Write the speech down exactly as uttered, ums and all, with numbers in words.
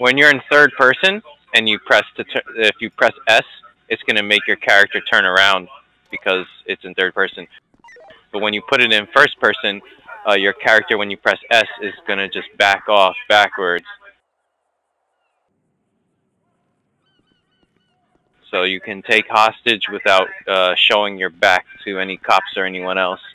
when you're in third person and you press to if you press S, it's going to make your character turn around because it's in third person. But when you put it in first person, uh, your character, when you press S, is going to just back off backwards. So you can take hostage without uh, showing your back to any cops or anyone else.